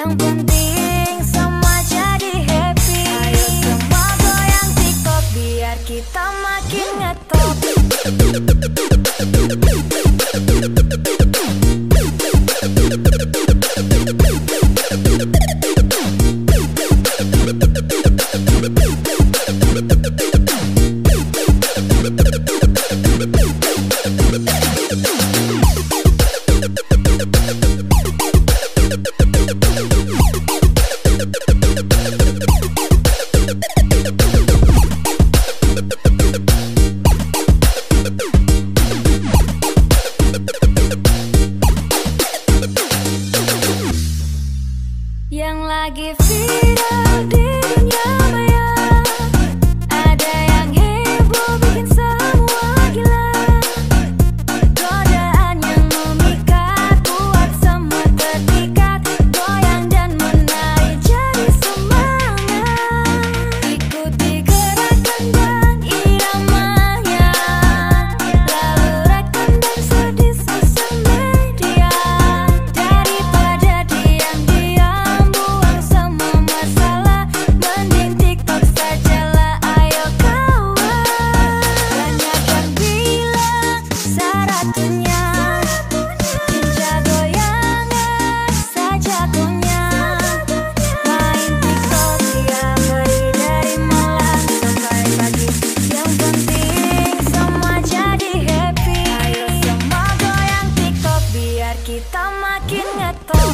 Yang penting semua jadi happy. Ayo semua goyang TikTok biar kita makin ngetop. Yang lagi viral di dunia maya, ada yang heboh bikin semua gila. Godaan yang memikat buat semua terpikat, goyang dan menari jadi semangat. Ikuti gerakan dan iramanya, lalu rekam dan share di sosial media. Daripada diam-diam buang semua masalah, mending TikTok sajalah, ayo kawan. Banyak yang bilang syaratnya ninja goyangan saja punya. Main TikTok tiap hari dari malam sampai pagi. Yang penting semua jadi happy. Ayo semua goyang TikTok biar kita makin ngetop.